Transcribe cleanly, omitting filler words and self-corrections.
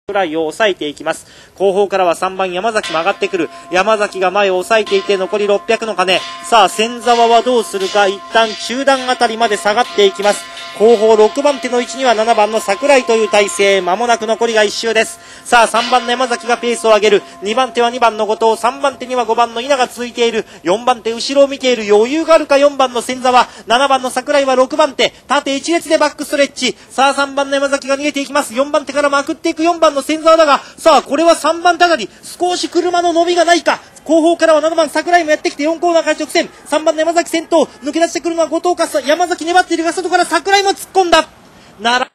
ライを抑えていきます。後方からは3番山崎も上がってくる。山崎が前を抑えていて残り600の鐘。さあ千沢はどうするか。一旦中段あたりまで下がっていきます。後方6番手の位置には7番の桜井という体勢。間もなく残りが1周です。さあ3番の山崎がペースを上げる。2番手は2番の後藤。3番手には5番の稲が続いている。4番手後ろを見ている。余裕があるか4番の千沢。7番の桜井は6番手。縦1列でバックストレッチ。さあ3番の山崎が逃げていきます。4番手からまくっていく4番の千沢だが、さあこれは3番手あたり少し車の伸びがないか。後方からは7番桜井もやってきて4コーナーから直線。3番の山崎先頭。抜け出してくるのは後藤か。山崎粘っているが外から桜井も突っ込んだ。